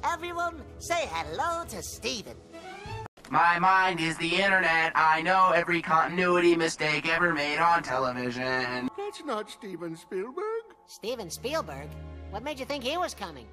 Everyone, say hello to Steven. My mind is the internet. I know every continuity mistake ever made on television. That's not Steven Spielberg. Steven Spielberg? What made you think he was coming?